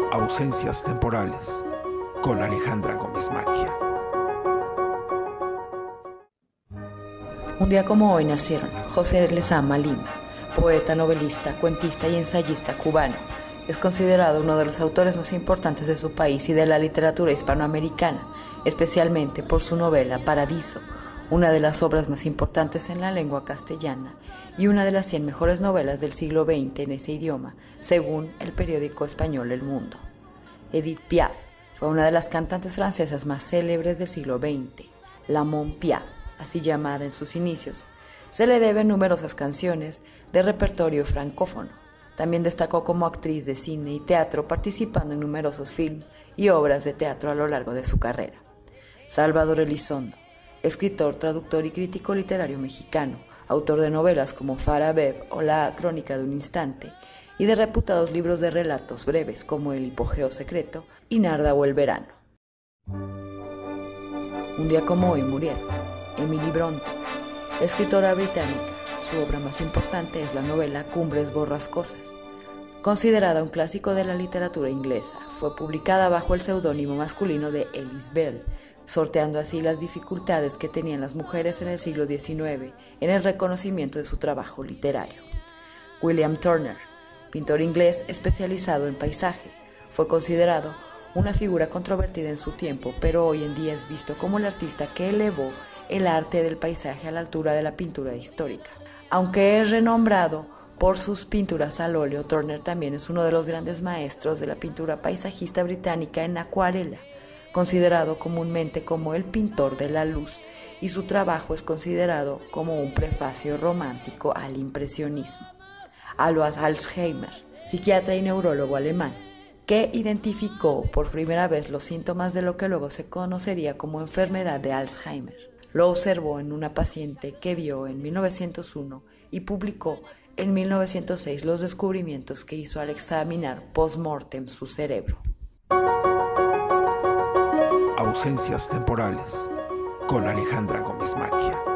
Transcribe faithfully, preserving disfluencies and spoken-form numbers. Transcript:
Ausencias temporales con Alejandra Gómez Maquia. Un día como hoy nacieron José de Lezama Lima, poeta, novelista, cuentista y ensayista cubano. Es considerado uno de los autores más importantes de su país y de la literatura hispanoamericana, especialmente por su novela Paradiso, una de las obras más importantes en la lengua castellana y una de las cien mejores novelas del siglo veinte en ese idioma, según el periódico español El Mundo. Edith Piaf fue una de las cantantes francesas más célebres del siglo veinte, la Mon Piaf, así llamada en sus inicios. Se le deben numerosas canciones de repertorio francófono. También destacó como actriz de cine y teatro, participando en numerosos films y obras de teatro a lo largo de su carrera. Salvador Elizondo, escritor, traductor y crítico literario mexicano, autor de novelas como Fara Beb o La crónica de un instante, y de reputados libros de relatos breves como El hipogeo secreto y Narda o el verano. Un día como hoy murieron Emily Bronte, escritora británica. Su obra más importante es la novela Cumbres borrascosas. Considerada un clásico de la literatura inglesa, fue publicada bajo el seudónimo masculino de Alice Bell, sorteando así las dificultades que tenían las mujeres en el siglo diecinueve en el reconocimiento de su trabajo literario. William Turner, pintor inglés especializado en paisaje, fue considerado una figura controvertida en su tiempo, pero hoy en día es visto como el artista que elevó el arte del paisaje a la altura de la pintura histórica. Aunque es renombrado por sus pinturas al óleo, Turner también es uno de los grandes maestros de la pintura paisajista británica en acuarela, considerado comúnmente como el pintor de la luz, y su trabajo es considerado como un prefacio romántico al impresionismo. Alois Alzheimer, psiquiatra y neurólogo alemán, que identificó por primera vez los síntomas de lo que luego se conocería como enfermedad de Alzheimer. Lo observó en una paciente que vio en mil novecientos uno y publicó en mil novecientos seis los descubrimientos que hizo al examinar post-mortem su cerebro. Ausencias temporales con Alejandra Gómez Maquia.